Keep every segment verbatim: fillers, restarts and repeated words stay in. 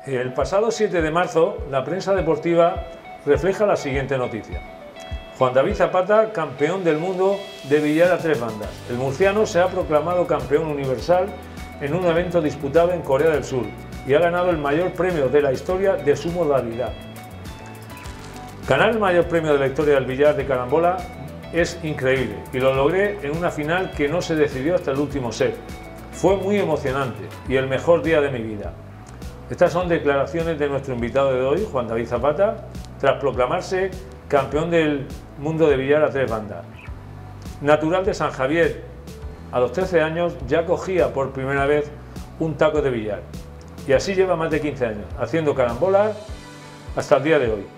El pasado siete de marzo, la prensa deportiva refleja la siguiente noticia. Juan David Zapata, campeón del mundo de billar a tres bandas. El murciano se ha proclamado campeón universal en un evento disputado en Corea del Sur y ha ganado el mayor premio de la historia de su modalidad. Ganar el mayor premio de la historia del billar de carambola es increíble y lo logré en una final que no se decidió hasta el último set. Fue muy emocionante y el mejor día de mi vida. Estas son declaraciones de nuestro invitado de hoy, Juan David Zapata, tras proclamarse campeón del mundo de billar a tres bandas. Natural de San Javier, a los trece años ya cogía por primera vez un taco de billar y así lleva más de quince años, haciendo carambolas hasta el día de hoy.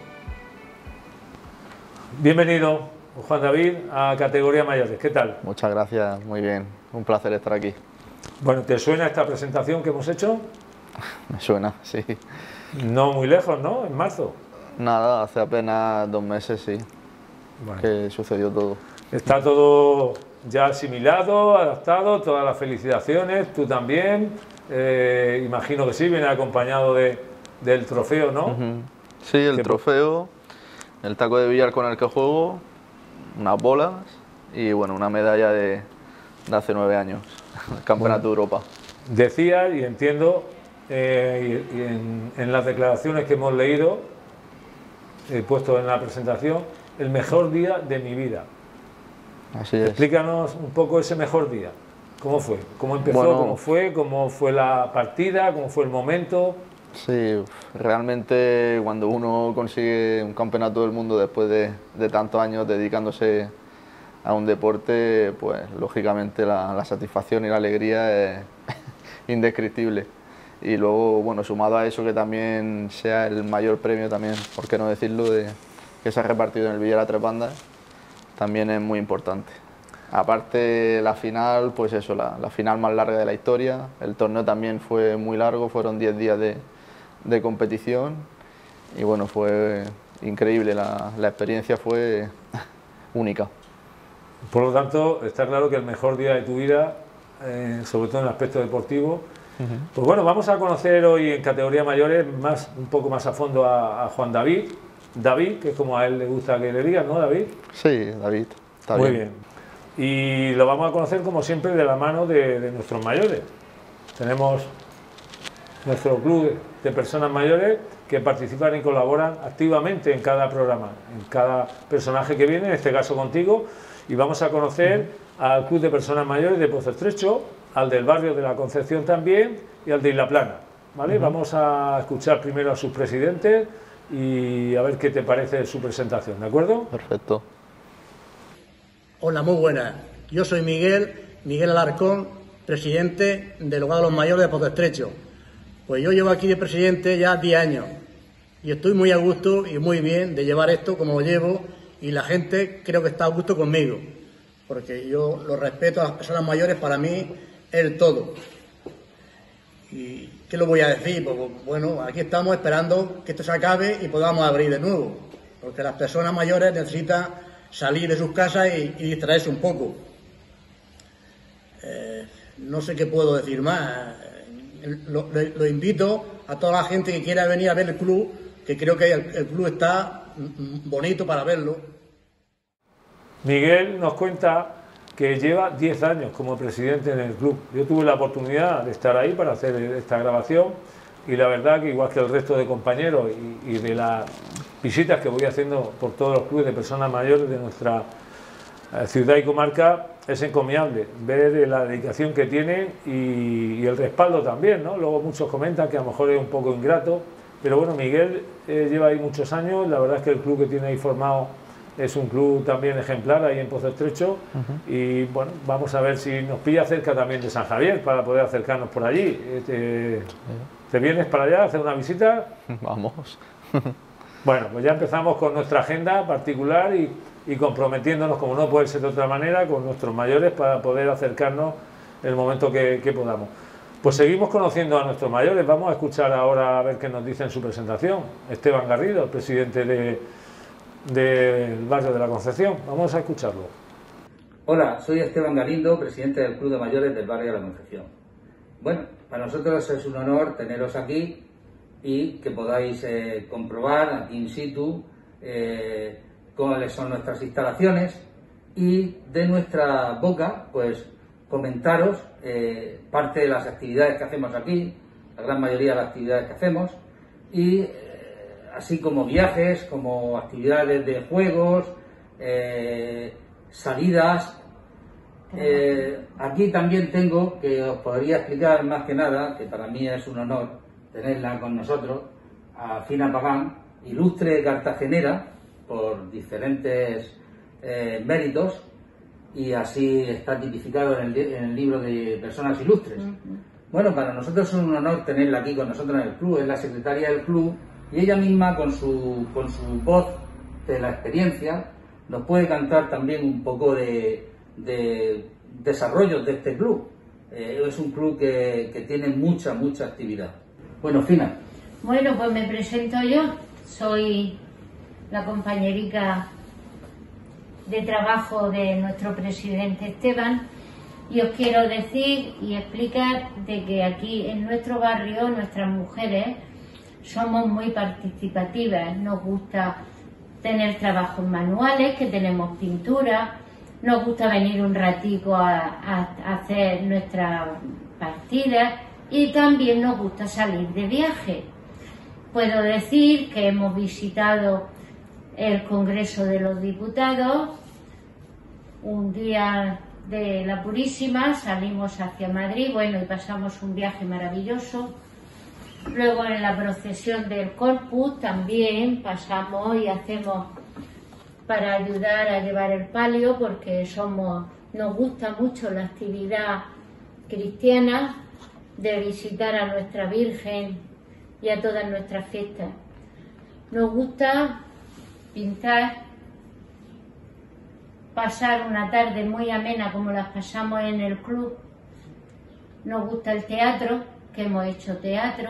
Bienvenido, Juan David, a categoría mayores. ¿Qué tal? Muchas gracias, muy bien, un placer estar aquí. Bueno, ¿te suena esta presentación que hemos hecho? Me suena, sí. No muy lejos, ¿no? En marzo. Nada, hace apenas dos meses, sí, bueno, que sucedió todo. Está todo ya asimilado, adaptado, todas las felicitaciones, tú también. Eh, imagino que sí, viene acompañado de, del trofeo, ¿no? Uh-huh. Sí, el trofeo, el taco de billar con el que juego, unas bolas y bueno, una medalla de, de hace nueve años, el Campeonato bueno, de Europa. Decía, y entiendo, eh, y, y en, en las declaraciones que hemos leído, he puesto en la presentación, el mejor día de mi vida. Así es. Explícanos un poco ese mejor día. ¿Cómo fue? ¿Cómo empezó? Bueno, ¿Cómo fue? ¿Cómo fue la partida? ¿Cómo fue el momento? Sí, realmente cuando uno consigue un campeonato del mundo después de, de tantos años dedicándose a un deporte, pues lógicamente la, la satisfacción y la alegría es indescriptible. Y luego, bueno, sumado a eso que también sea el mayor premio también, por qué no decirlo, de, que se ha repartido en el billar a tres bandas, también es muy importante. Aparte la final, pues eso, la, la final más larga de la historia, el torneo también fue muy largo, fueron diez días de, de competición y bueno, fue increíble, la, la experiencia fue única. Por lo tanto, está claro que el mejor día de tu vida, eh, sobre todo en el aspecto deportivo. Uh-huh. Pues bueno, vamos a conocer hoy en categoría mayores más, un poco más a fondo a, a Juan David. David, que es como a él le gusta que le digan, ¿no, David? Sí, David, está Muy bien. bien. Y lo vamos a conocer como siempre de la mano de, de nuestros mayores. Tenemos nuestro club de personas mayores que participan y colaboran activamente en cada programa, en cada personaje que viene, en este caso contigo, y vamos a conocer uh-huh. al club de personas mayores de Pozo Estrecho, al del barrio de la Concepción también y al de Isla Plana, ¿vale? Uh-huh. Vamos a escuchar primero a sus presidentes y a ver qué te parece su presentación, ¿de acuerdo? Perfecto. Hola, muy buenas. Yo soy Miguel, Miguel Alarcón, presidente del Hogar de los Mayores de Pozo Estrecho. Pues yo llevo aquí de presidente ya diez años y estoy muy a gusto y muy bien de llevar esto como lo llevo y la gente creo que está a gusto conmigo, porque yo lo respeto a las personas mayores, para mí es el todo. ¿Y qué lo voy a decir? Pues bueno, aquí estamos esperando que esto se acabe y podamos abrir de nuevo, porque las personas mayores necesitan salir de sus casas y, y distraerse un poco. Eh, no sé qué puedo decir más. Lo, lo, lo invito a toda la gente que quiera venir a ver el club, que creo que el, el club está bonito para verlo. Miguel nos cuenta que lleva diez años como presidente en el club. Yo tuve la oportunidad de estar ahí para hacer esta grabación y la verdad que igual que el resto de compañeros y, y de las visitas que voy haciendo por todos los clubes de personas mayores de nuestra eh, ciudad y comarca, es encomiable ver la dedicación que tienen y, y el respaldo también, ¿no? Luego muchos comentan que a lo mejor es un poco ingrato, pero bueno, Miguel eh, lleva ahí muchos años, la verdad es que el club que tiene ahí formado es un club también ejemplar ahí en Pozo Estrecho. Uh-huh. Y bueno, vamos a ver si nos pilla cerca también de San Javier para poder acercarnos por allí. ¿Te, ¿te vienes para allá a hacer una visita? Vamos. Bueno, pues ya empezamos con nuestra agenda particular y, y comprometiéndonos, como no puede ser de otra manera, con nuestros mayores para poder acercarnos en el momento que, que podamos. Pues seguimos conociendo a nuestros mayores. Vamos a escuchar ahora a ver qué nos dice en su presentación Esteban Garrido, el presidente de del barrio de la Concepción. Vamos a escucharlo. Hola, soy Esteban Galindo, presidente del Club de Mayores del barrio de la Concepción. Bueno, para nosotros es un honor teneros aquí y que podáis eh, comprobar aquí in situ eh, cuáles son nuestras instalaciones y de nuestra boca pues comentaros eh, parte de las actividades que hacemos aquí, la gran mayoría de las actividades que hacemos, y eh, así como viajes, como actividades de juegos, eh, salidas. Eh, aquí también tengo, que os podría explicar más que nada, que para mí es un honor tenerla con nosotros, a Fina Pagán, ilustre cartagenera por diferentes eh, méritos, y así está tipificado en el, en el libro de personas ilustres. Uh-huh. Bueno, para nosotros es un honor tenerla aquí con nosotros en el club, es la secretaria del club, y ella misma con su, con su voz de la experiencia nos puede cantar también un poco de, de desarrollo de este club. Eh, es un club que, que tiene mucha, mucha actividad. Bueno, Fina. Bueno, pues me presento yo, soy la compañerica de trabajo de nuestro presidente Esteban, y os quiero decir y explicar de que aquí en nuestro barrio nuestras mujeres somos muy participativas, nos gusta tener trabajos manuales, que tenemos pintura, nos gusta venir un ratico a, a, a hacer nuestras partidas, y también nos gusta salir de viaje. Puedo decir que hemos visitado el Congreso de los Diputados. Un día de la Purísima salimos hacia Madrid, bueno, y pasamos un viaje maravilloso. Luego en la procesión del Corpus también pasamos y hacemos para ayudar a llevar el palio, porque somos, nos gusta mucho la actividad cristiana de visitar a nuestra Virgen y a todas nuestras fiestas. Nos gusta pintar, pasar una tarde muy amena como las pasamos en el club. Nos gusta el teatro, que hemos hecho teatro.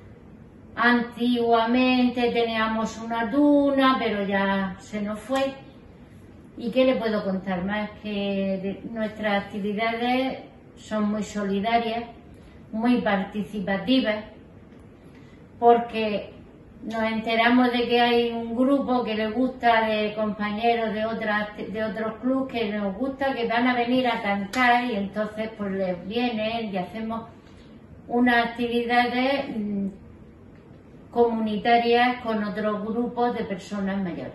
Antiguamente teníamos una duna, pero ya se nos fue. ¿Y qué le puedo contar más? Que nuestras actividades son muy solidarias, muy participativas, porque nos enteramos de que hay un grupo que les gusta, de compañeros de otras de otros clubes, que nos gusta, que van a venir a cantar, y entonces pues les vienen y hacemos unas actividades mmm, comunitarias con otros grupos de personas mayores.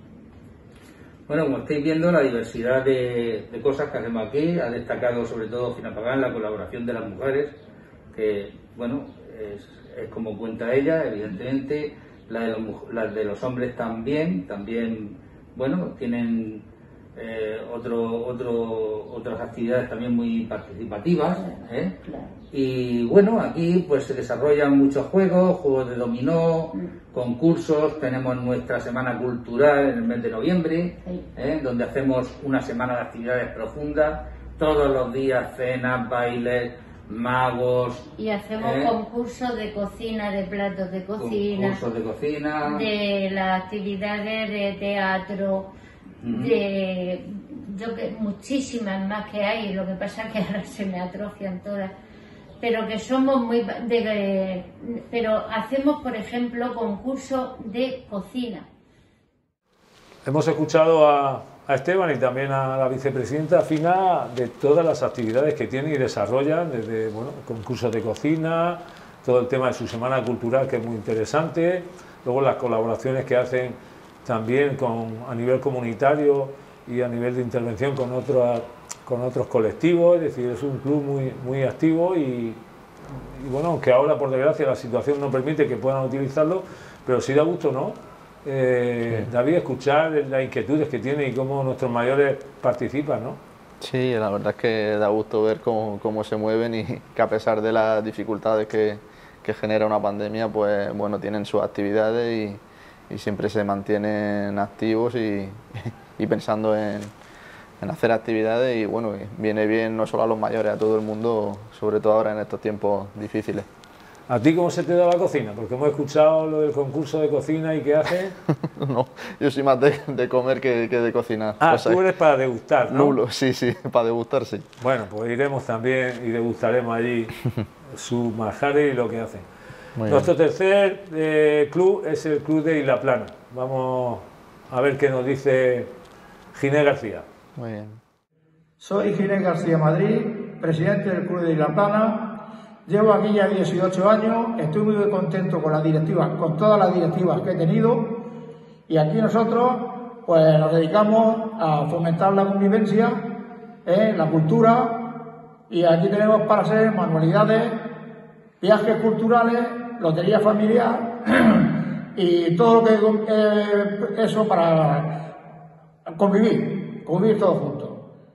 Bueno, como estáis viendo, la diversidad de, de cosas que hacemos aquí, ha destacado sobre todo Fina Pagán la colaboración de las mujeres, que bueno, es, es como cuenta ella, evidentemente, la de los, las de los hombres también, también, bueno, tienen eh, otro, otro, otras actividades también muy participativas, ¿eh? Claro. Y bueno, aquí pues se desarrollan muchos juegos, juegos de dominó, mm. concursos, tenemos nuestra semana cultural en el mes de noviembre, sí. ¿eh? Donde hacemos una semana de actividades profundas, todos los días cenas, bailes, magos. Y hacemos ¿eh? concursos de cocina, de platos de cocina, concursos de cocina, de las actividades de teatro, uh-huh. de yo que muchísimas más que hay, lo que pasa es que ahora se me atrofian todas, pero que somos muy de, de pero hacemos, por ejemplo, concursos de cocina. Hemos escuchado a a Esteban y también a la vicepresidenta Fina de todas las actividades que tiene y desarrolla, desde bueno, concursos de cocina, todo el tema de su semana cultural, que es muy interesante, luego las colaboraciones que hacen también con, a nivel comunitario y a nivel de intervención con otros, con otros colectivos, es decir, es un club muy, muy activo y, y bueno, aunque ahora por desgracia la situación no permite que puedan utilizarlo, pero sí da gusto, ¿no? Eh, sí. David, escuchar las inquietudes que tiene y cómo nuestros mayores participan, ¿no? Sí, la verdad es que da gusto ver cómo, cómo se mueven y que a pesar de las dificultades que, que genera una pandemia, pues bueno, tienen sus actividades y, y siempre se mantienen activos y, y pensando en, en hacer actividades, y bueno, viene bien no solo a los mayores, a todo el mundo, sobre todo ahora en estos tiempos difíciles. ¿A ti cómo se te da la cocina? Porque hemos escuchado lo del concurso de cocina y qué haces. No, yo soy más de, de comer que, que de cocinar. Ah, tú eres para degustar, ¿no? Nulo, sí, sí, para degustar, sí. Bueno, pues iremos también y degustaremos allí sus manjares y lo que hacen. Muy Nuestro bien. tercer eh, club es el club de Isla Plana. Vamos a ver qué nos dice Ginés García. Muy bien. Soy Ginés García Madrid, presidente del Club de Isla Plana. Llevo aquí ya dieciocho años, estoy muy contento con las directivas, con todas las directivas que he tenido, y aquí nosotros pues nos dedicamos a fomentar la convivencia, eh, la cultura, y aquí tenemos para hacer manualidades, viajes culturales, lotería familiar y todo lo que eh, eso para convivir, convivir todos juntos.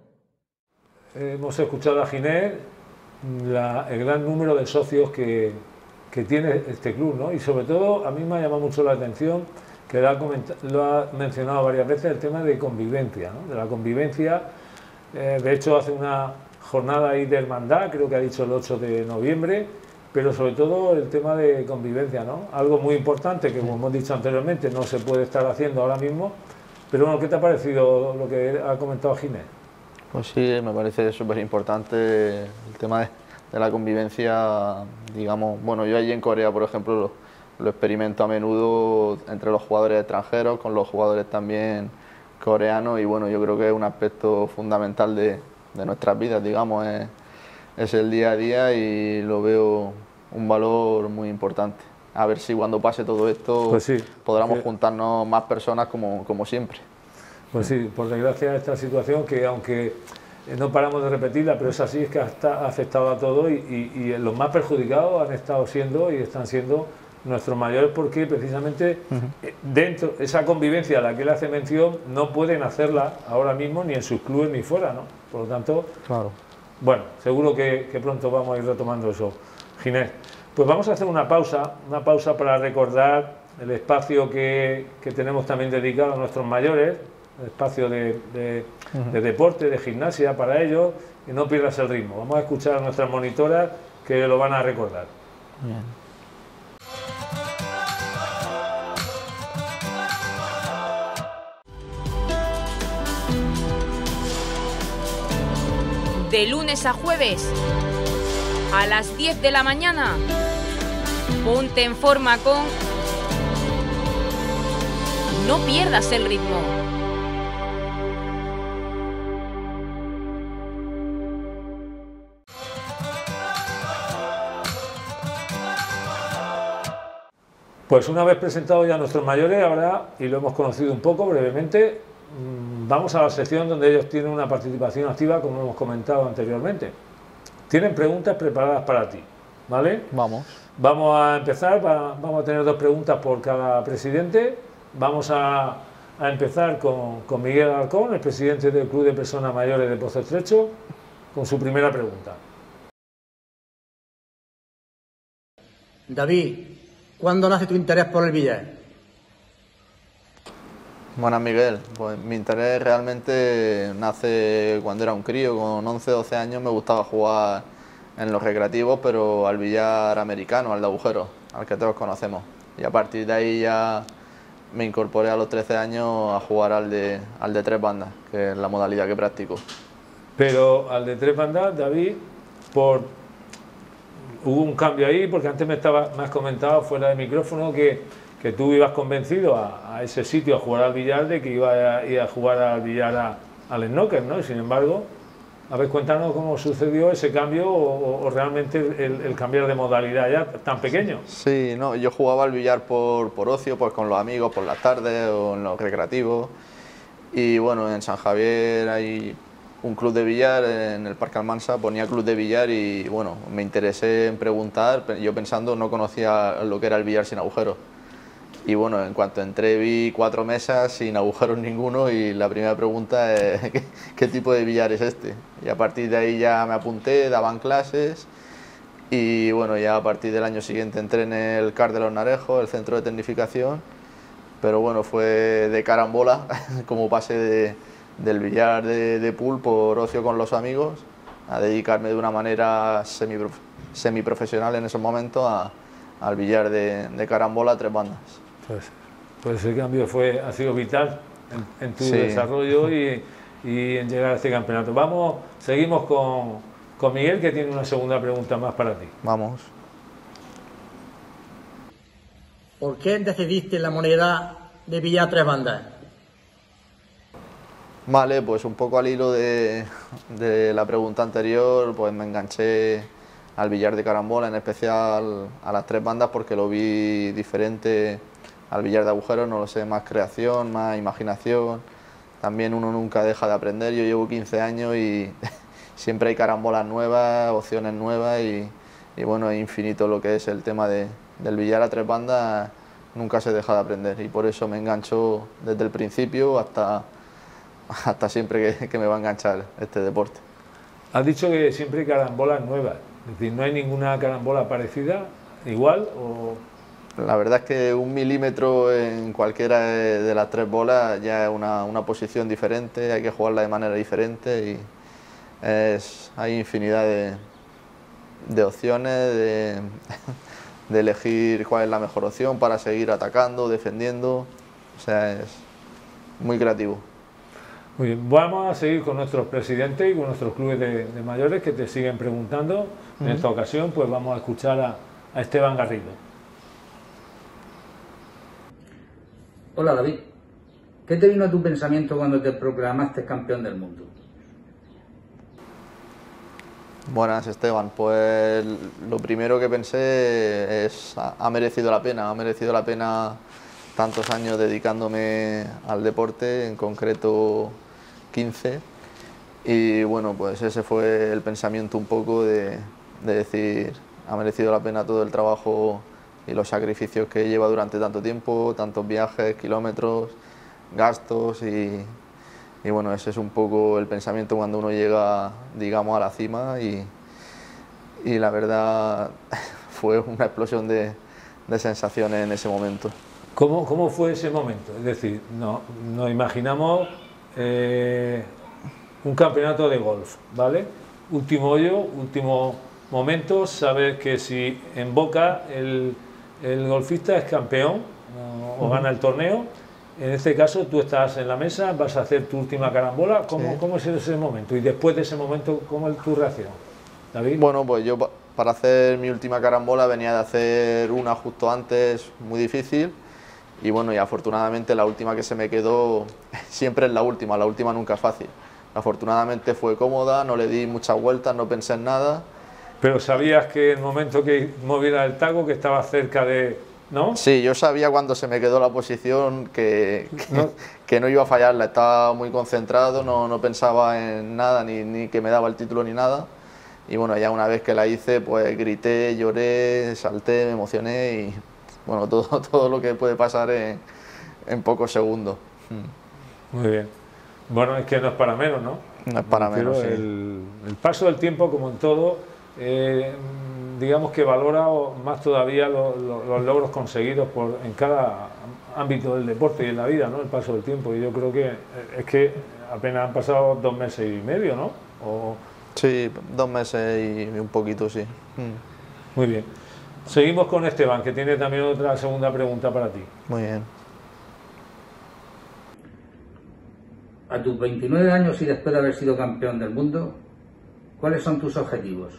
Hemos escuchado a Ginés la, el gran número de socios que, que tiene este club, ¿no? Y sobre todo a mí me ha llamado mucho la atención que lo ha, lo ha mencionado varias veces el tema de convivencia, ¿no? De la convivencia. Eh, de hecho hace una jornada ahí de hermandad, creo que ha dicho el ocho de noviembre, pero sobre todo el tema de convivencia, ¿no? Algo muy importante que, como hemos dicho anteriormente, no se puede estar haciendo ahora mismo. Pero bueno, ¿qué te ha parecido lo que ha comentado Ginés? Pues sí, me parece súper importante el tema de, de la convivencia, digamos, bueno, yo allí en Corea, por ejemplo, lo, lo experimento a menudo entre los jugadores extranjeros, con los jugadores también coreanos, y bueno, yo creo que es un aspecto fundamental de, de nuestras vidas, digamos, es, es el día a día y lo veo un valor muy importante. A ver si cuando pase todo esto pues sí, podamos sí. juntarnos más personas como, como siempre. Pues sí, por desgracia esta situación que aunque no paramos de repetirla, pero es así, es que ha afectado a todo y, y, y los más perjudicados han estado siendo y están siendo nuestros mayores, porque precisamente uh-huh. dentro esa convivencia a la que él hace mención no pueden hacerla ahora mismo ni en sus clubes ni fuera, ¿no? Por lo tanto, claro. Bueno, seguro que, que pronto vamos a ir retomando eso, Ginés. Pues vamos a hacer una pausa, una pausa para recordar el espacio que, que tenemos también dedicado a nuestros mayores, el espacio de, de, uh-huh. de deporte, de gimnasia para ellos, y no pierdas el ritmo. Vamos a escuchar a nuestras monitoras que lo van a recordar. Bien. De lunes a jueves, a las diez de la mañana, ponte en forma con No pierdas el ritmo. Pues una vez presentados ya nuestros mayores, ahora, y lo hemos conocido un poco brevemente, vamos a la sección donde ellos tienen una participación activa, como hemos comentado anteriormente. Tienen preguntas preparadas para ti, ¿vale? Vamos. Vamos a empezar, va, vamos a tener dos preguntas por cada presidente. Vamos a, a empezar con, con Miguel Alarcón, el presidente del Club de Personas Mayores de Pozo Estrecho, con su primera pregunta. David, ¿cuándo nace tu interés por el billar? Buenas, Miguel. Pues mi interés realmente nace cuando era un crío, con once, doce años me gustaba jugar en los recreativos, pero al billar americano, al de agujeros, al que todos conocemos. Y a partir de ahí ya me incorporé a los trece años a jugar al de, al de tres bandas, que es la modalidad que practico. Pero al de tres bandas, David, por... hubo un cambio ahí, porque antes me, estaba, me has comentado fuera de micrófono que, que tú ibas convencido a, a ese sitio a jugar al billar, de que ibas a ir a jugar al billar a, al snooker, ¿no? Y sin embargo, a ver, cuéntanos cómo sucedió ese cambio o, o realmente el, el cambiar de modalidad ya tan pequeño. Sí, no, yo jugaba al billar por, por ocio, pues con los amigos por las tardes o en los recreativos. Y bueno, en San Javier hay un club de billar, en el Parque Almansa ponía club de billar y bueno, me interesé en preguntar, yo pensando no conocía lo que era el billar sin agujeros. Y bueno, en cuanto entré vi cuatro mesas sin agujeros ninguno y la primera pregunta es ¿qué, qué tipo de billar es este? Y a partir de ahí ya me apunté, daban clases y bueno, ya a partir del año siguiente entré en el C A R de los Narejos, el centro de tecnificación, pero bueno, fue de carambola, como pasé de, del billar de, de pool por ocio con los amigos a dedicarme de una manera semiprof, semiprofesional en ese momento a, al billar de, de carambola a tres bandas. Pues, pues el cambio fue, ha sido vital en, en tu sí. desarrollo y, y en llegar a este campeonato. Vamos, seguimos con, con Miguel, que tiene una segunda pregunta más para ti. Vamos. ¿por qué decidiste la modalidad de billar tres bandas? Vale, pues un poco al hilo de, de la pregunta anterior, pues me enganché al billar de carambola, en especial a las tres bandas, porque lo vi diferente al billar de agujeros, no lo sé, más creación, más imaginación. También uno nunca deja de aprender, yo llevo quince años y siempre hay carambolas nuevas, opciones nuevas y, y bueno, es infinito lo que es el tema de, del billar a tres bandas, nunca se deja de aprender y por eso me engancho desde el principio hasta, hasta siempre que, que me va a enganchar este deporte. Has dicho que siempre hay carambolas nuevas, es decir, ¿no hay ninguna carambola parecida, igual o...? La verdad es que un milímetro en cualquiera de, de las tres bolas ya es una, una posición diferente, hay que jugarla de manera diferente y es, hay infinidad de, de opciones, de, de elegir cuál es la mejor opción para seguir atacando, defendiendo, o sea, es muy creativo. Muy bien, vamos a seguir con nuestros presidentes y con nuestros clubes de, de mayores que te siguen preguntando. En uh-huh. esta ocasión pues vamos a escuchar a, a Esteban Garrido. Hola David, ¿qué te vino a tu pensamiento cuando te proclamaste campeón del mundo? Buenas Esteban, pues lo primero que pensé es ha merecido la pena, ha merecido la pena tantos años dedicándome al deporte, en concreto quince, y bueno, pues ese fue el pensamiento un poco de, de decir ha merecido la pena todo el trabajo y los sacrificios que lleva durante tanto tiempo, tantos viajes, kilómetros, gastos y, y bueno, ese es un poco el pensamiento cuando uno llega, digamos, a la cima y, y la verdad fue una explosión de, de sensaciones en ese momento. ¿Cómo, cómo fue ese momento? Es decir, no, nos imaginamos eh, un campeonato de golf, ¿vale? Último hoyo, último momento, sabes que si en Boca el el golfista es campeón o, o gana el torneo, en este caso tú estás en la mesa, vas a hacer tu última carambola, ¿cómo, sí. ¿cómo es ese momento? Y después de ese momento, ¿cómo es tu reacción, David? Bueno, pues yo para hacer mi última carambola venía de hacer una justo antes, muy difícil, y bueno, y afortunadamente la última que se me quedó, siempre es la última, la última nunca es fácil. Afortunadamente fue cómoda, no le di muchas vueltas, no pensé en nada. Pero sabías que el momento que moviera el taco, que estaba cerca de... ¿no? Sí, yo sabía cuando se me quedó la posición que, que, ¿no? que no iba a fallarla, estaba muy concentrado, no, no pensaba en nada, ni, ni que me daba el título ni nada. Y bueno, ya una vez que la hice, pues grité, lloré, salté, me emocioné y bueno, todo, todo lo que puede pasar en, en pocos segundos. Muy bien. Bueno, es que no es para menos, ¿no? No es para Pero menos, sí. el, el paso del tiempo, como en todo... Eh, digamos que valora más todavía lo, lo, los logros conseguidos por, en cada ámbito del deporte y en la vida, ¿no? El paso del tiempo, y yo creo que es que apenas han pasado dos meses y medio, ¿no? O... Sí, dos meses y un poquito, sí. Muy bien. Seguimos con Esteban, que tiene también otra segunda pregunta para ti. Muy bien. A tus veintinueve años y después de haber sido campeón del mundo, ¿cuáles son tus objetivos?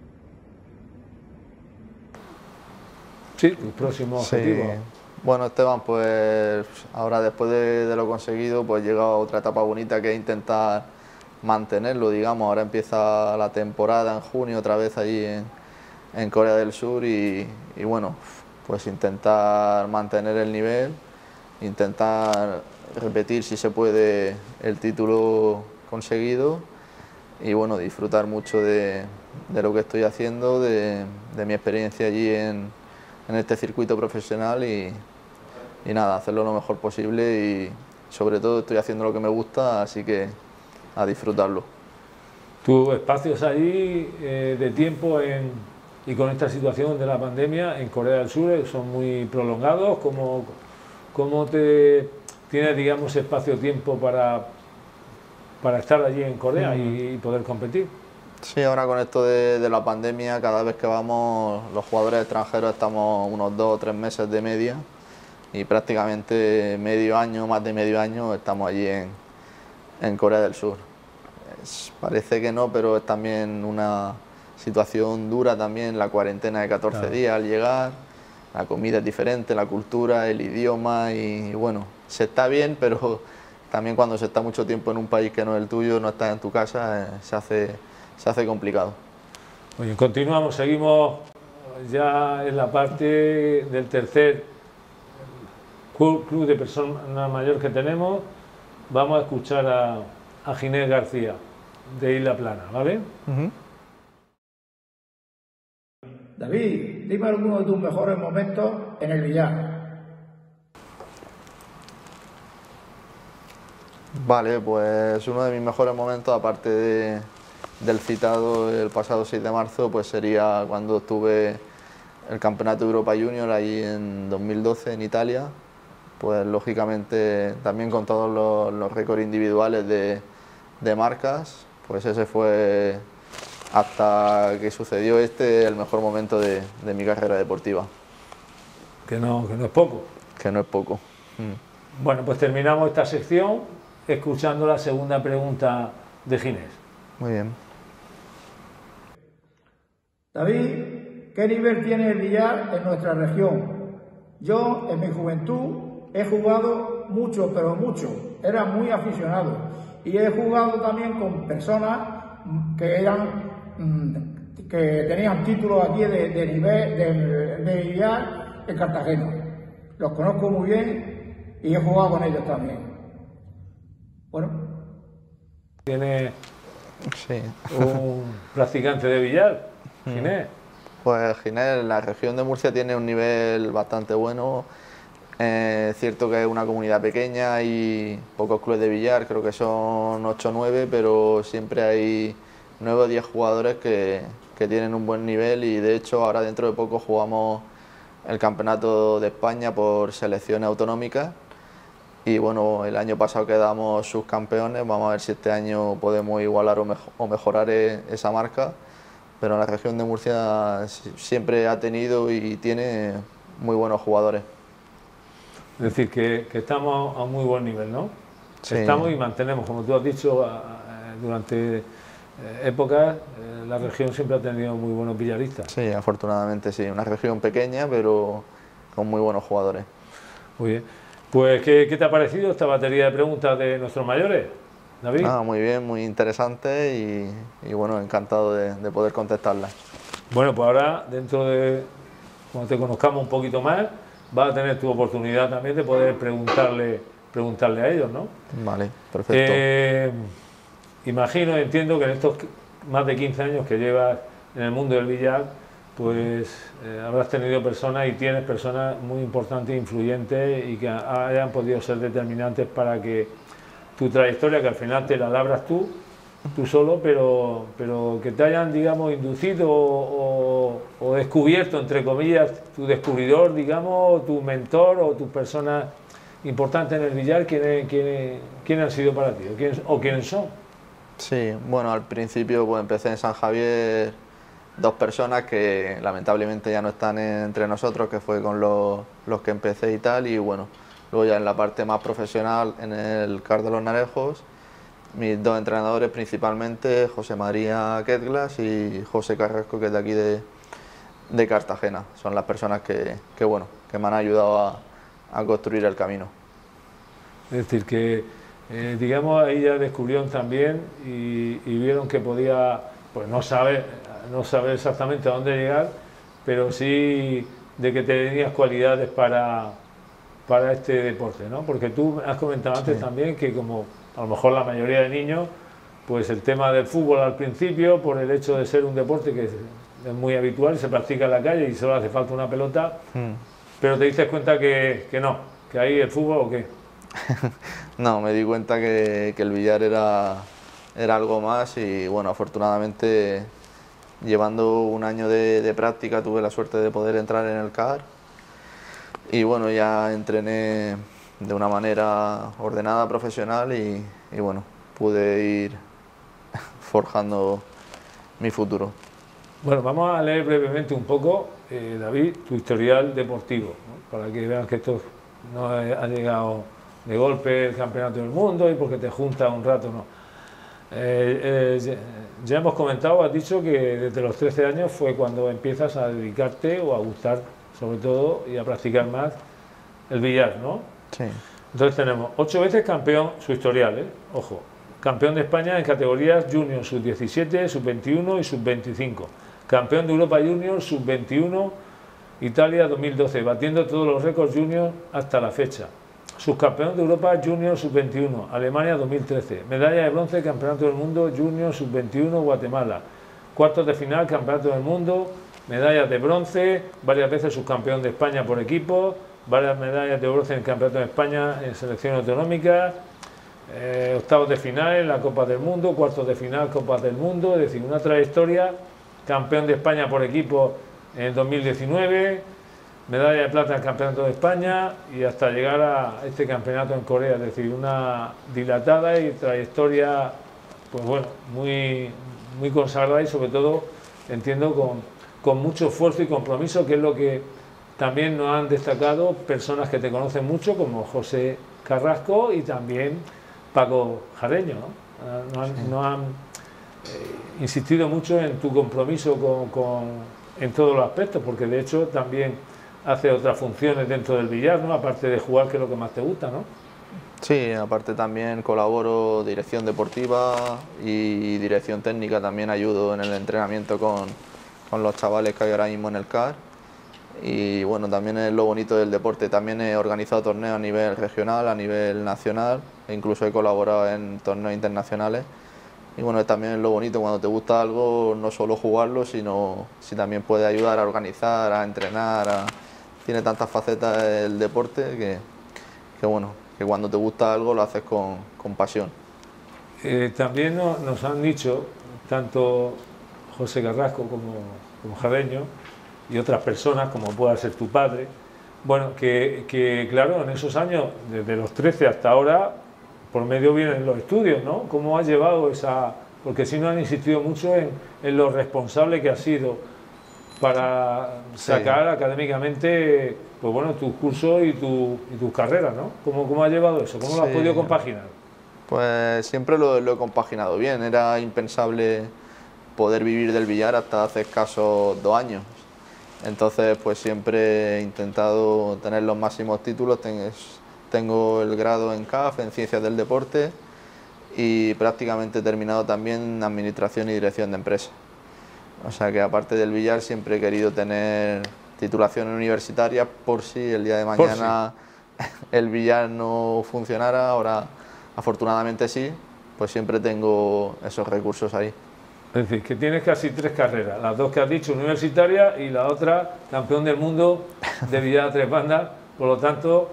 Sí, tu próximo objetivo. Sí. Bueno, Esteban, pues ahora después de, de lo conseguido, pues llega otra etapa bonita que es intentar mantenerlo, digamos. Ahora empieza la temporada en junio, otra vez allí en, en Corea del Sur y, y bueno, pues intentar mantener el nivel, intentar repetir si se puede el título conseguido y bueno, disfrutar mucho de, de lo que estoy haciendo, de, de mi experiencia allí en, en este circuito profesional y, y nada, hacerlo lo mejor posible y sobre todo estoy haciendo lo que me gusta, así que a disfrutarlo. Tus espacios allí eh, de tiempo en, y con esta situación de la pandemia en Corea del Sur son muy prolongados. ¿Cómo, cómo te tienes, digamos, espacio-tiempo para, para estar allí en Corea y, y poder competir? Sí, ahora con esto de, de la pandemia, cada vez que vamos, los jugadores extranjeros estamos unos dos o tres meses de media y prácticamente medio año, más de medio año, estamos allí en, en Corea del Sur. Es, parece que no, pero es también una situación dura también, la cuarentena de catorce claro. días al llegar la comida es diferente, la cultura, el idioma y bueno, se está bien, pero también cuando se está mucho tiempo en un país que no es el tuyo, no estás en tu casa, eh, se hace, se hace complicado. Oye, continuamos, seguimos ya en la parte del tercer club de personas mayores que tenemos. Vamos a escuchar a, a Ginés García, de Isla Plana, ¿vale? Uh-huh. David, dime alguno de tus mejores momentos en el billar. Vale, pues uno de mis mejores momentos, aparte de, del citado el pasado seis de marzo, pues sería cuando estuve el Campeonato de Europa Junior ahí en dos mil doce en Italia. Pues lógicamente también con todos los, los récords individuales de, de marcas, pues ese fue, hasta que sucedió este, el mejor momento de, de mi carrera deportiva. Que no, que no es poco. Que no es poco. Mm. Bueno, pues terminamos esta sección escuchando la segunda pregunta de Ginés. Muy bien. David, ¿qué nivel tiene el billar en nuestra región? Yo, en mi juventud, he jugado mucho, pero mucho. Era muy aficionado. Y he jugado también con personas que eran que tenían títulos aquí de, de nivel de, de billar en Cartagena. Los conozco muy bien y he jugado con ellos también. Bueno. Tiene sí. un practicante de billar, Ginés. Pues Ginés, la región de Murcia tiene un nivel bastante bueno. Eh, es cierto que es una comunidad pequeña y pocos clubes de billar, creo que son ocho o nueve, pero siempre hay nueve o diez jugadores que, que tienen un buen nivel y de hecho ahora dentro de poco jugamos el Campeonato de España por selecciones autonómicas y bueno, el año pasado quedamos subcampeones, vamos a ver si este año podemos igualar o, mejo o mejorar e esa marca, pero la región de Murcia siempre ha tenido y tiene muy buenos jugadores. Es decir, que, que estamos a un muy buen nivel, ¿no? Sí. Estamos y mantenemos, como tú has dicho, a, a, durante eh, épocas, eh, la región siempre ha tenido muy buenos billaristas. Sí, afortunadamente sí, una región pequeña, pero con muy buenos jugadores. Muy bien. Pues, ¿qué, qué te ha parecido esta batería de preguntas de nuestros mayores, David? Ah, muy bien, muy interesante y, y bueno, encantado de, de poder contestarlas. Bueno, pues ahora, dentro de, cuando te conozcamos un poquito más, vas a tener tu oportunidad también de poder preguntarle, preguntarle a ellos, ¿no? Vale, perfecto. Eh, imagino, entiendo que en estos más de quince años que llevas en el mundo del billar, pues eh, habrás tenido personas y tienes personas muy importantes e influyentes y que hayan podido ser determinantes para que tu trayectoria, que al final te la labras tú, tú solo, pero, pero que te hayan, digamos, inducido o, o descubierto, entre comillas, tu descubridor, digamos, tu mentor o tu persona importante en el billar, ¿quiénes, quiénes, quiénes han sido para ti o quiénes, o quiénes son? Sí, bueno, al principio pues empecé en San Javier, dos personas que lamentablemente ya no están entre nosotros, que fue con los, los que empecé y tal, y bueno, luego ya en la parte más profesional, en el C A R de los Narejos, mis dos entrenadores principalmente, José María Quetglas y José Carrasco, que es de aquí de, de Cartagena. Son las personas que, que, bueno, que me han ayudado a, a construir el camino. Es decir, que eh, digamos ahí ya descubrieron también y, y vieron que podía, pues no saber, no saber exactamente a dónde llegar, pero sí de que tenías cualidades para, para este deporte, ¿no? Porque tú has comentado antes sí. también que como a lo mejor la mayoría de niños, pues el tema del fútbol al principio, por el hecho de ser un deporte que es muy habitual, se practica en la calle y solo hace falta una pelota, mm. pero te diste cuenta que, que no, que ahí el fútbol o qué. No, me di cuenta que, que el billar era, era algo más y bueno, afortunadamente llevando un año de, de práctica tuve la suerte de poder entrar en el C A R y bueno, ya entrené de una manera ordenada, profesional y, y bueno, pude ir forjando mi futuro. Bueno, vamos a leer brevemente un poco, eh, David, tu historial deportivo, ¿no? Para que vean que esto no ha llegado de golpe el campeonato del mundo y porque te juntas un rato, no. Eh, eh, ya hemos comentado, has dicho que desde los trece años fue cuando empiezas a dedicarte o a gustar sobre todo, y a practicar más el billar, ¿no? Sí. Entonces tenemos ocho veces campeón, su historial, ¿eh? Ojo, campeón de España en categorías Junior, sub diecisiete, sub veintiuno y sub veinticinco. Campeón de Europa Junior, sub veintiuno, Italia dos mil doce, batiendo todos los récords junior hasta la fecha. Subcampeón de Europa Junior sub veintiuno, Alemania dos mil trece. Medalla de bronce, Campeonato del Mundo Junior sub veintiuno, Guatemala. Cuartos de final, Campeonato del Mundo, medallas de bronce, varias veces subcampeón de España por equipo, varias medallas de bronce en el Campeonato de España en selección autonómica, eh, octavos de final en la Copa del Mundo, cuartos de final, Copa del Mundo, es decir, una trayectoria, campeón de España por equipo en el dos mil diecinueve, medalla de plata en el Campeonato de España y hasta llegar a este campeonato en Corea, es decir, una dilatada y trayectoria, pues bueno, muy, muy consagrada y sobre todo, entiendo, con, con mucho esfuerzo y compromiso, que es lo que también nos han destacado personas que te conocen mucho, como José Carrasco y también Paco Jareño, ¿no? Nos han, nos han eh, insistido mucho en tu compromiso con, con, en todos los aspectos, porque de hecho también hace otras funciones dentro del billar, ¿no? Aparte de jugar, que es lo que más te gusta, ¿no? Sí, aparte también colaboro dirección deportiva y dirección técnica, también ayudo en el entrenamiento con, con los chavales que hay ahora mismo en el C A R. Y bueno, también es lo bonito del deporte, también he organizado torneos a nivel regional, a nivel nacional, e incluso he colaborado en torneos internacionales. Y bueno, también es lo bonito cuando te gusta algo, no solo jugarlo, sino si también puede ayudar a organizar, a entrenar, a... tiene tantas facetas el deporte que, que bueno, que cuando te gusta algo lo haces con, con pasión. Eh, también no, nos han dicho, tanto José Carrasco como, como Jareño, y otras personas, como pueda ser tu padre, bueno, que, que claro, en esos años, desde los trece hasta ahora, por medio vienen los estudios, ¿no? ¿Cómo has llevado esa...? Porque sí nos han insistido mucho en, en lo responsable que has sido para sacar sí. académicamente, pues bueno, tus cursos y tu, y tus carreras, ¿no? ¿Cómo, cómo has llevado eso? ¿Cómo sí. lo has podido compaginar? Pues siempre lo, lo he compaginado bien, era impensable poder vivir del billar hasta hace escasos dos años. Entonces, pues siempre he intentado tener los máximos títulos. Tengo el grado en C A F, en Ciencias del Deporte, y prácticamente he terminado también en Administración y Dirección de Empresas. O sea que aparte del billar siempre he querido tener titulaciones universitarias por si el día de mañana si. el billar no funcionara. Ahora, afortunadamente sí, pues siempre tengo esos recursos ahí. Es decir, que tienes casi tres carreras, las dos que has dicho, universitaria, y la otra, campeón del mundo de billar a tres bandas. Por lo tanto,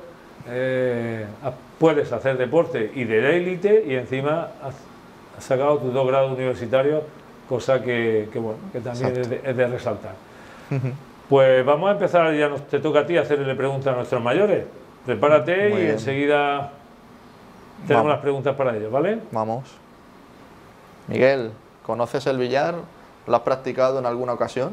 eh, puedes hacer deporte y de élite, y encima has, has sacado tus dos grados universitarios, cosa que, que, bueno, que también es de, es de resaltar. Pues vamos a empezar, ya nos, te toca a ti hacerle preguntas a nuestros mayores. Prepárate y enseguida tenemos vamos. las preguntas para ellos, ¿vale? Vamos. Miguel, ¿conoces el billar? ¿Lo has practicado en alguna ocasión?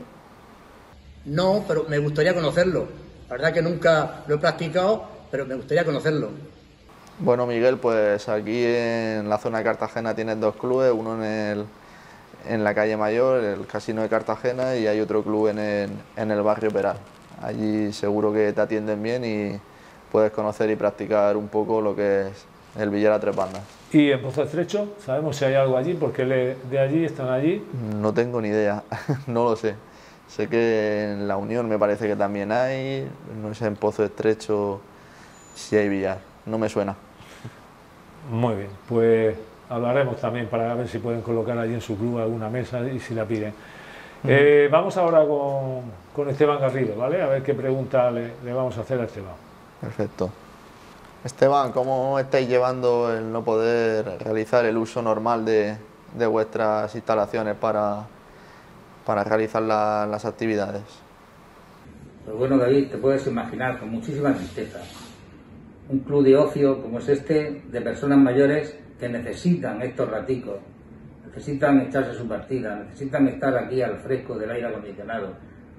No, pero me gustaría conocerlo. La verdad que nunca lo he practicado, pero me gustaría conocerlo. Bueno, Miguel, pues aquí en la zona de Cartagena tienes dos clubes, uno en, el, en la calle Mayor, el Casino de Cartagena, y hay otro club en el, en el barrio Peral. Allí seguro que te atienden bien y puedes conocer y practicar un poco lo que es el billar a tres bandas. ¿Y en Pozo Estrecho? ¿Sabemos si hay algo allí? ¿Por qué de allí están allí? No tengo ni idea, no lo sé. Sé que en La Unión me parece que también hay, no sé en Pozo Estrecho si hay billar, no me suena. Muy bien, pues hablaremos también para ver si pueden colocar allí en su club alguna mesa y si la piden. Uh-huh. eh, vamos ahora con, con Esteban Garrido, ¿vale? A ver qué pregunta le, le vamos a hacer a Esteban. Perfecto. Esteban, ¿cómo estáis llevando el no poder realizar el uso normal de, de vuestras instalaciones para, para realizar la, las actividades? Pues bueno, David, te puedes imaginar con muchísima tristeza un club de ocio como es este, de personas mayores que necesitan estos raticos, necesitan echarse su partida, necesitan estar aquí al fresco del aire acondicionado.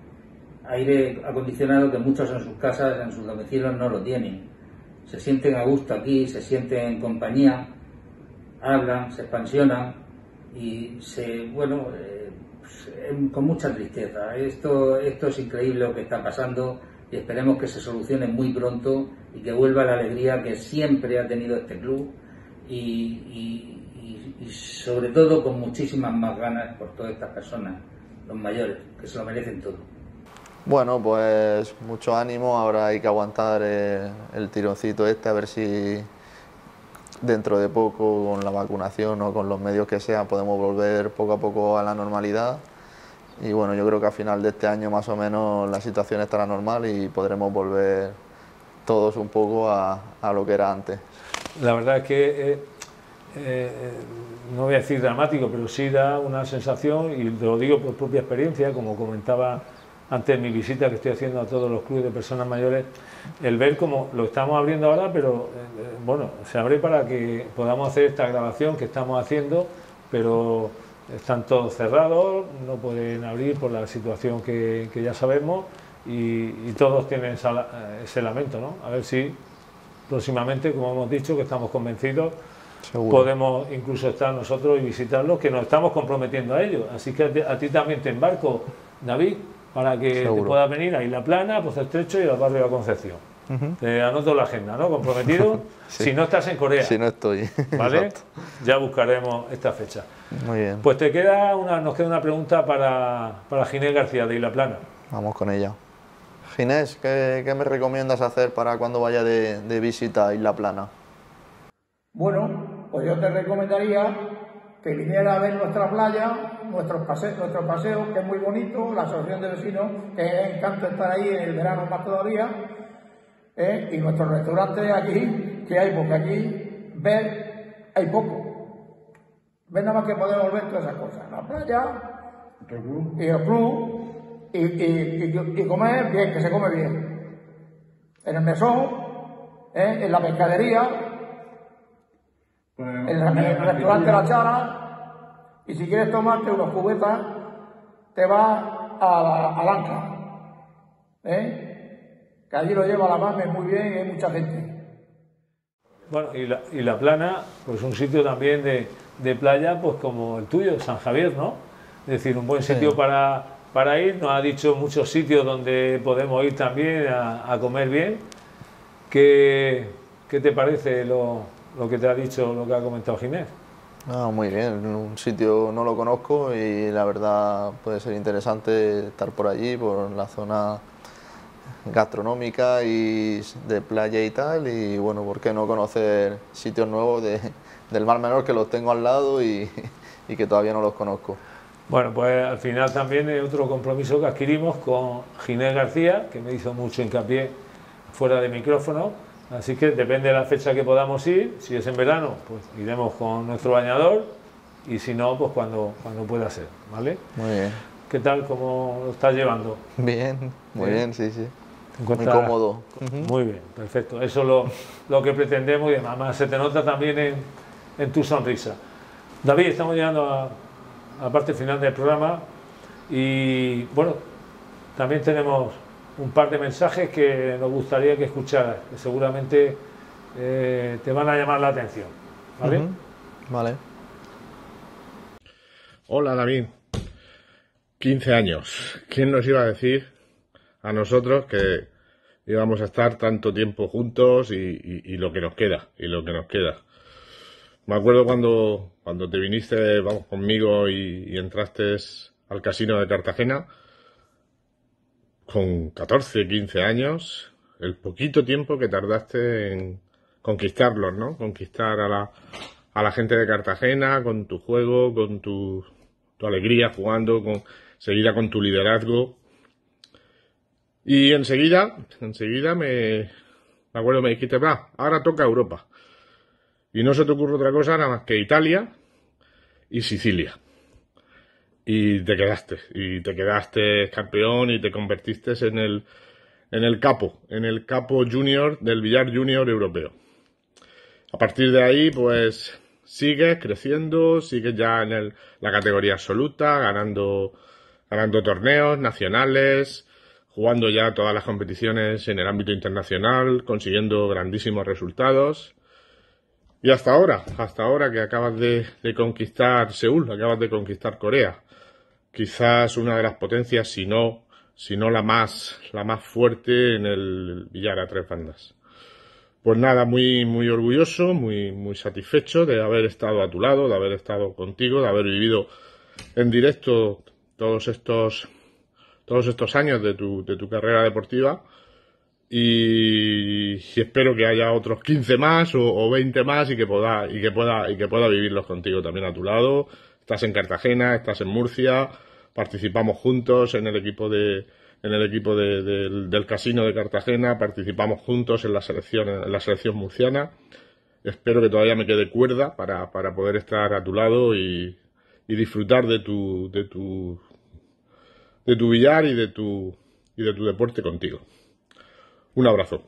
Aire acondicionado que muchos en sus casas, en sus domicilios no lo tienen. Se sienten a gusto aquí, se sienten en compañía, hablan, se expansionan y se, bueno, eh, pues, con mucha tristeza. Esto, esto es increíble lo que está pasando. y esperemos que se solucione muy pronto y que vuelva la alegría que siempre ha tenido este club y, y, y, y sobre todo con muchísimas más ganas por todas estas personas, los mayores, que se lo merecen todo. Bueno, pues mucho ánimo, ahora hay que aguantar eh, el tironcito este, a ver si dentro de poco con la vacunación o con los medios que sean podemos volver poco a poco a la normalidad. Y bueno, yo creo que a final de este año más o menos la situación estará normal y podremos volver todos un poco a, a lo que era antes. La verdad es que, eh, eh, no voy a decir dramático, pero sí da una sensación, y te lo digo por propia experiencia, como comentaba antes en mi visita que estoy haciendo a todos los clubes de personas mayores, el ver cómo lo estamos abriendo ahora, pero eh, bueno, se abre para que podamos hacer esta grabación que estamos haciendo, pero están todos cerrados, no pueden abrir por la situación que, que ya sabemos, y, y todos tienen esa, ese lamento, ¿no? A ver si próximamente, como hemos dicho, que estamos convencidos, seguro, podemos incluso estar nosotros y visitarlos, que nos estamos comprometiendo a ellos. Así que a ti, a ti también te embarco, David, para que seguro te puedas venir a Isla Plana, Pozo Estrecho y al barrio de la Concepción. Uh-huh. Te anoto la agenda, ¿no? Comprometido. Sí. Si no estás en Corea. Si no estoy. ¿Vale? Exacto. Ya buscaremos esta fecha. Muy bien. Pues te queda una, nos queda una pregunta para, para Ginés García de Isla Plana. Vamos con ella. Ginés, ¿qué, qué me recomiendas hacer para cuando vaya de, de visita a Isla Plana? Bueno, pues yo te recomendaría que viniera a ver nuestra playa, nuestros paseos, nuestro paseo, que es muy bonito, la asociación de vecinos, que es encanto estar ahí en el verano más todavía, ¿eh? Y nuestros restaurantes aquí, que hay, porque aquí ver hay poco. Ver nada más que podemos ver todas esas cosas, la playa y el club, y, y, y, y comer bien, que se come bien. En el mesón, ¿eh? En la pescadería, en el, en el restaurante La Chara, y si quieres tomarte unos cubetas, te vas a, a Lanca, ¿eh? Que allí lo lleva la mame muy bien y hay mucha gente. Bueno, y la, y la Plana, pues un sitio también de, de playa, pues como el tuyo, San Javier, ¿no? Es decir, un buen sitio sí. para, para ir. Nos ha dicho muchos sitios donde podemos ir también a, a comer bien. ¿Qué, qué te parece lo, lo que te ha dicho, lo que ha comentado Ginés? Ah, muy bien, un sitio no lo conozco y la verdad puede ser interesante estar por allí, por la zona gastronómica y de playa y tal, y bueno, ¿por qué no conocer sitios nuevos de, del Mar Menor, que los tengo al lado y, y que todavía no los conozco? Bueno, pues al final también es otro compromiso que adquirimos con Ginés García, que me hizo mucho hincapié fuera de micrófono, así que depende de la fecha que podamos ir. Si es en verano, pues iremos con nuestro bañador, y si no, pues cuando, cuando pueda ser, ¿vale? Muy bien. ¿Qué tal? ¿Cómo lo estás llevando? Bien, muy bien, bien sí, sí. Muy cómodo. Muy bien, perfecto. Eso es lo, lo que pretendemos, y además se te nota también en, en tu sonrisa. David, estamos llegando a, a la parte final del programa y bueno, también tenemos un par de mensajes que nos gustaría que escucharas, que seguramente eh, te van a llamar la atención. ¿Vale? Uh-huh. Vale. Hola David, quince años. ¿Quién nos iba a decir a nosotros que íbamos a estar tanto tiempo juntos y, y, y lo que nos queda, y lo que nos queda? Me acuerdo cuando, cuando te viniste, vamos, conmigo y, y entraste al casino de Cartagena, con catorce, quince años, el poquito tiempo que tardaste en conquistarlos, ¿no? Conquistar a la, a la gente de Cartagena con tu juego, con tu, tu alegría jugando, con, seguida con tu liderazgo. Y enseguida, enseguida me, me acuerdo, me dijiste, va, ahora toca Europa. Y no se te ocurre otra cosa nada más que Italia y Sicilia. Y te quedaste, y te quedaste campeón y te convertiste en el, en el capo, en el capo junior del billar junior europeo. A partir de ahí, pues, sigues creciendo, sigues ya en el, la categoría absoluta, ganando, ganando torneos nacionales, jugando ya todas las competiciones en el ámbito internacional, consiguiendo grandísimos resultados. Y hasta ahora, hasta ahora que acabas de, de conquistar Seúl, acabas de conquistar Corea. Quizás una de las potencias, si no, si no la más, la más fuerte en el billar a tres bandas. Pues nada, muy, muy orgulloso, muy, muy satisfecho de haber estado a tu lado, de haber estado contigo, de haber vivido en directo todos estos, todos estos años de tu, de tu carrera deportiva. Y, y espero que haya otros quince más o, o veinte más y que pueda, y que pueda, y que pueda vivirlos contigo también a tu lado. Estás en Cartagena, estás en Murcia, participamos juntos en el equipo de, en el equipo de, de, del Casino de Cartagena, participamos juntos en la selección, en la selección murciana. Espero que todavía me quede cuerda para, para poder estar a tu lado y, y disfrutar de tu, de tu, de tu billar y de tu, y de tu deporte contigo. Un abrazo.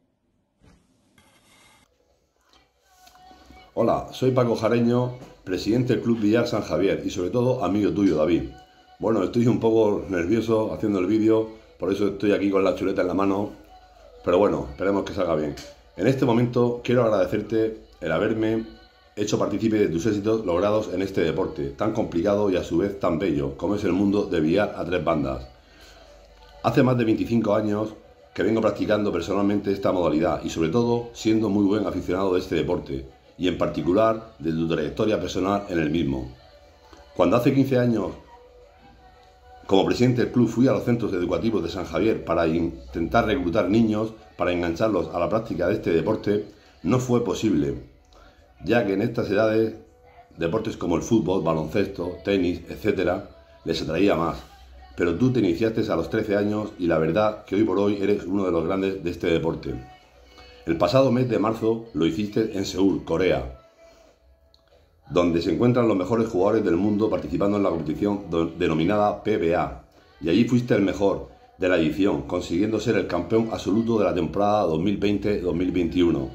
Hola, soy Paco Jareño, presidente del Club Billar San Javier y sobre todo amigo tuyo, David. Bueno, estoy un poco nervioso haciendo el vídeo, por eso estoy aquí con la chuleta en la mano, pero bueno, esperemos que salga bien. En este momento quiero agradecerte el haberme hecho partícipe de tus éxitos logrados en este deporte tan complicado y a su vez tan bello como es el mundo de billar a tres bandas. Hace más de veinticinco años que vengo practicando personalmente esta modalidad y sobre todo siendo muy buen aficionado de este deporte y en particular de tu trayectoria personal en el mismo. Cuando hace quince años como presidente del club fui a los centros educativos de San Javier para intentar reclutar niños para engancharlos a la práctica de este deporte, no fue posible, ya que en estas edades deportes como el fútbol, baloncesto, tenis, etcétera les atraía más. Pero tú te iniciaste a los trece años y la verdad que hoy por hoy eres uno de los grandes de este deporte. El pasado mes de marzo lo hiciste en Seúl, Corea, donde se encuentran los mejores jugadores del mundo participando en la competición denominada P B A, y allí fuiste el mejor de la edición, consiguiendo ser el campeón absoluto de la temporada dos mil veinte dos mil veintiuno.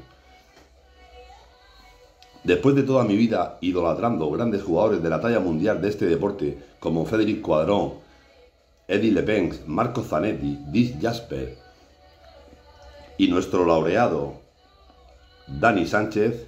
Después de toda mi vida idolatrando grandes jugadores de la talla mundial de este deporte como Frédéric Coadron, Eddie Lepens, Marco Zanetti, Dick Jasper y nuestro laureado Dani Sánchez,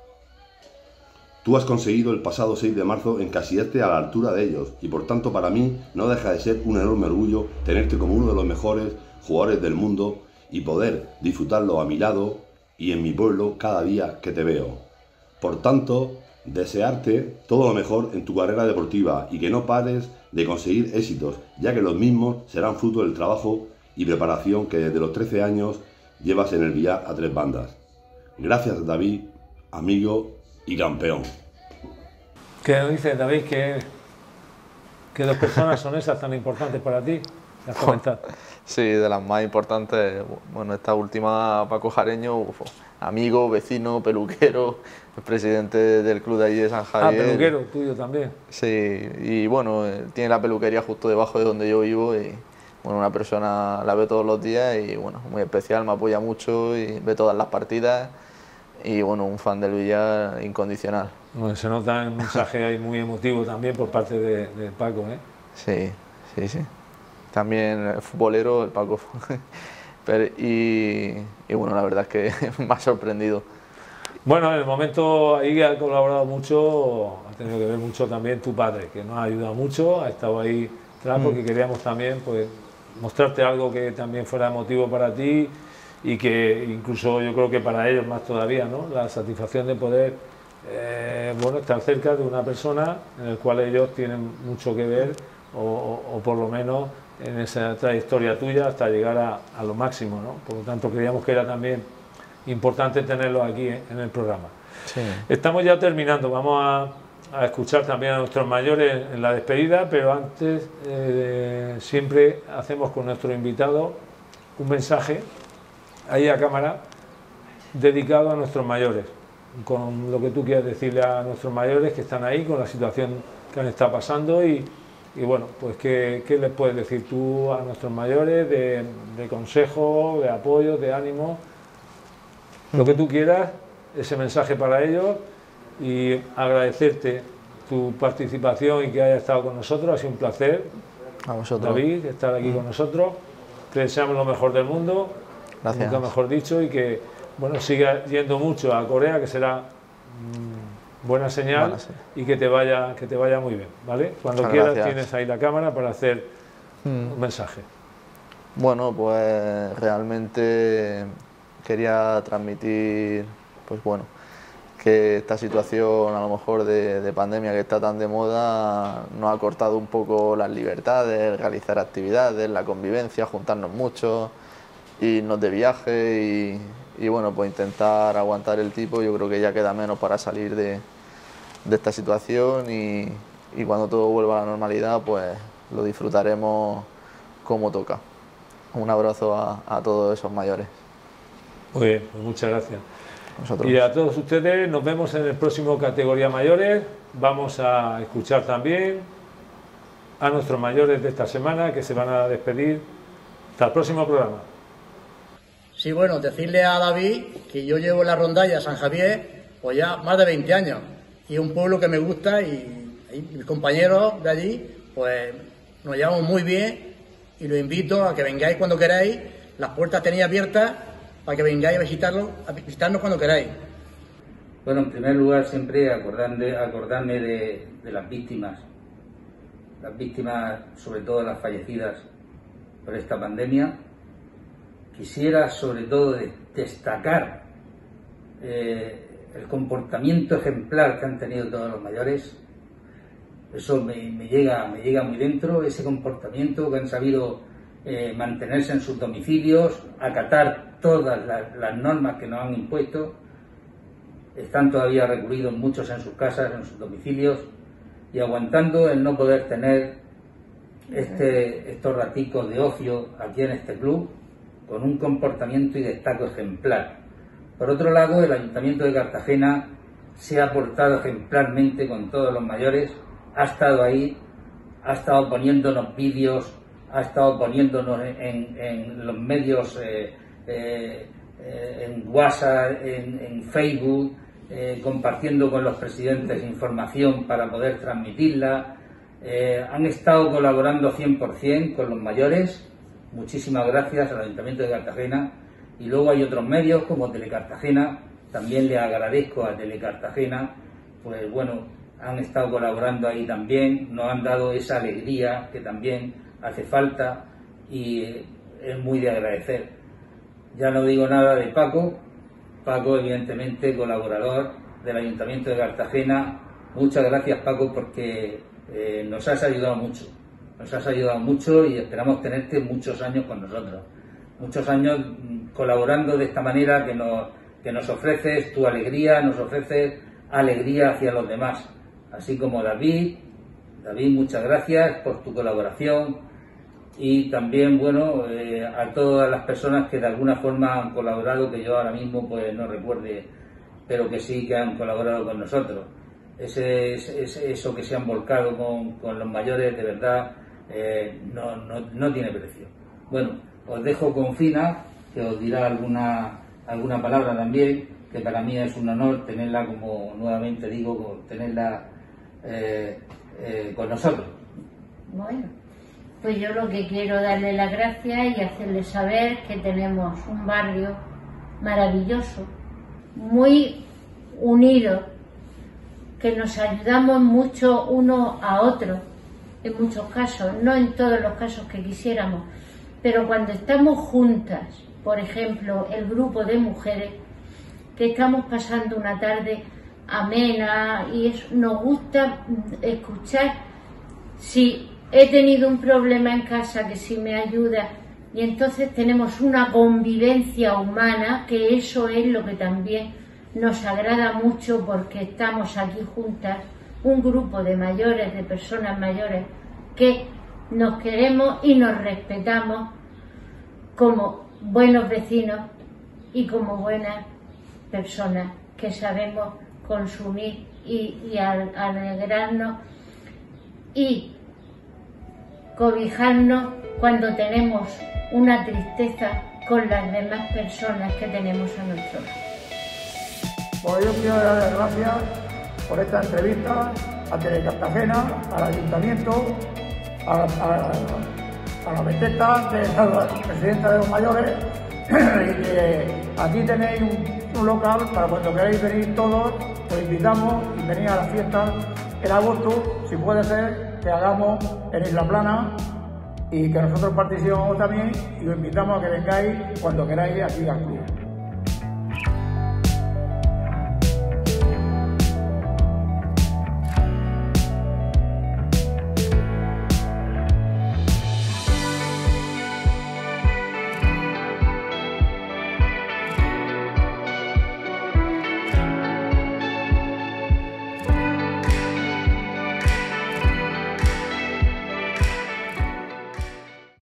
tú has conseguido el pasado seis de marzo encasillarte a la altura de ellos y por tanto para mí no deja de ser un enorme orgullo tenerte como uno de los mejores jugadores del mundo y poder disfrutarlo a mi lado y en mi pueblo cada día que te veo. Por tanto, desearte todo lo mejor en tu carrera deportiva y que no pares de conseguir éxitos, ya que los mismos serán fruto del trabajo y preparación que desde los trece años llevas en el billar a tres bandas. Gracias, David, amigo y campeón. ¿Qué dices, David? ¿Qué, qué dos personas son esas tan importantes para ti? ¿Las comentas? Sí, de las más importantes. Bueno, esta última, Paco Jareño, uf, amigo, vecino, peluquero, presidente del club de allí de San Javier. Ah, peluquero, tuyo también. Sí, y bueno, tiene la peluquería justo debajo de donde yo vivo y bueno, una persona la ve todos los días y bueno, muy especial, me apoya mucho y ve todas las partidas y bueno, un fan del billar incondicional. Bueno, se nota un mensaje ahí muy emotivo también por parte de, de Paco, ¿eh? Sí, sí, sí. También el futbolero, el Paco. Pero, y, y bueno, la verdad es que me ha sorprendido. Bueno, en el momento ahí ha colaborado mucho, ha tenido que ver mucho también tu padre, que nos ha ayudado mucho, ha estado ahí atrás porque mm. queríamos también pues mostrarte algo que también fuera emotivo para ti y que incluso yo creo que para ellos más todavía, ¿no? La satisfacción de poder eh, bueno, estar cerca de una persona en la cual ellos tienen mucho que ver o, o, o por lo menos en esa trayectoria tuya hasta llegar a, a lo máximo, ¿no? Por lo tanto creíamos que era también importante tenerlo aquí ¿eh? en el programa. Sí. Estamos ya terminando, vamos a, a escuchar también a nuestros mayores en la despedida, pero antes eh, siempre hacemos con nuestro invitado un mensaje ahí a cámara dedicado a nuestros mayores, con lo que tú quieras decirle a nuestros mayores que están ahí, con la situación que han estado pasando y Y bueno, pues ¿qué, qué les puedes decir tú a nuestros mayores de, de consejo, de apoyo, de ánimo? Lo que tú quieras, ese mensaje para ellos y agradecerte tu participación y que hayas estado con nosotros. Ha sido un placer, a vosotros, David, estar aquí mm. con nosotros. Te deseamos lo mejor del mundo, gracias, nunca mejor dicho, y que bueno, siga yendo mucho a Corea, que será mmm, buena señal, bueno, sí. y que te vaya que te vaya muy bien, ¿vale? Cuando Muchas quieras gracias. Tienes ahí la cámara para hacer mm. un mensaje. Bueno, pues realmente quería transmitir, pues bueno, que esta situación a lo mejor de, de pandemia que está tan de moda nos ha cortado un poco las libertades, realizar actividades, la convivencia, juntarnos mucho, irnos de viaje y, y bueno, pues intentar aguantar el tipo. Yo creo que ya queda menos para salir de, de esta situación y, y cuando todo vuelva a la normalidad pues lo disfrutaremos como toca. Un abrazo a, a todos esos mayores. Muy bien, pues muchas gracias. Nosotros. Y a todos ustedes nos vemos en el próximo Categoría Mayores. Vamos a escuchar también a nuestros mayores de esta semana que se van a despedir. Hasta el próximo programa. Sí, bueno, decirle a David que yo llevo en la rondalla San Javier pues ya más de veinte años y es un pueblo que me gusta y, y mis compañeros de allí pues nos llevamos muy bien y los invito a que vengáis cuando queráis. Las puertas tenéis abiertas para que vengáis a visitarlo, a visitarnos cuando queráis. Bueno, en primer lugar siempre acordarme, acordarme de, de las víctimas, las víctimas, sobre todo las fallecidas por esta pandemia. Quisiera sobre todo destacar eh, el comportamiento ejemplar que han tenido todos los mayores. Eso me, me, llega, me llega muy dentro, ese comportamiento que han sabido eh, mantenerse en sus domicilios, acatar todas las, las normas que nos han impuesto. Están todavía recluidos muchos en sus casas, en sus domicilios, y aguantando el no poder tener este, estos raticos de ocio aquí en este club, con un comportamiento y destaco ejemplar. Por otro lado, el Ayuntamiento de Cartagena se ha portado ejemplarmente con todos los mayores, ha estado ahí, ha estado poniéndonos vídeos, ha estado poniéndonos en, en los medios, eh, eh, en WhatsApp, en, en Facebook, eh, compartiendo con los presidentes información para poder transmitirla. Eh, han estado colaborando cien por cien con los mayores. Muchísimas gracias al Ayuntamiento de Cartagena. Y luego hay otros medios como Telecartagena. También le agradezco a Telecartagena, pues bueno, han estado colaborando ahí también, nos han dado esa alegría que también hace falta y es muy de agradecer. Ya no digo nada de Paco, Paco evidentemente colaborador del Ayuntamiento de Cartagena. Muchas gracias, Paco, porque eh, nos has ayudado mucho, nos has ayudado mucho y esperamos tenerte muchos años con nosotros, muchos años colaborando de esta manera que nos, que nos ofreces tu alegría, nos ofreces alegría hacia los demás. Así como David, David, muchas gracias por tu colaboración y también, bueno, eh, a todas las personas que de alguna forma han colaborado, que yo ahora mismo pues no recuerde, pero que sí que han colaborado con nosotros. Ese, ese, eso que se han volcado con, con los mayores, de verdad, eh, no, no, no tiene precio. Bueno, os dejo con Fina, que os dirá alguna, alguna palabra también, que para mí es un honor tenerla, como nuevamente digo, tenerla Eh, eh, con nosotros. Bueno, pues yo lo que quiero darle las gracias y hacerle saber que tenemos un barrio maravilloso, muy unido, que nos ayudamos mucho uno a otro, en muchos casos, no en todos los casos que quisiéramos, pero cuando estamos juntas, por ejemplo, el grupo de mujeres, que estamos pasando una tarde amena y es, nos gusta escuchar si he tenido un problema en casa, que si me ayuda, y entonces tenemos una convivencia humana, que eso es lo que también nos agrada mucho, porque estamos aquí juntas, un grupo de mayores, de personas mayores, que nos queremos y nos respetamos como buenos vecinos y como buenas personas que sabemos consumir y, y alegrarnos y cobijarnos cuando tenemos una tristeza con las demás personas que tenemos a nuestro lado. Pues yo quiero dar las gracias por esta entrevista a Telecartagena, al Ayuntamiento, a, a, a la Beteta, que es la presidenta de los mayores, y que aquí tenéis un, un local para cuando queráis venir todos, os invitamos y venir a las fiestas en agosto, si puede ser, que hagamos en Isla Plana, y que nosotros participamos también y os invitamos a que vengáis cuando queráis aquí al club.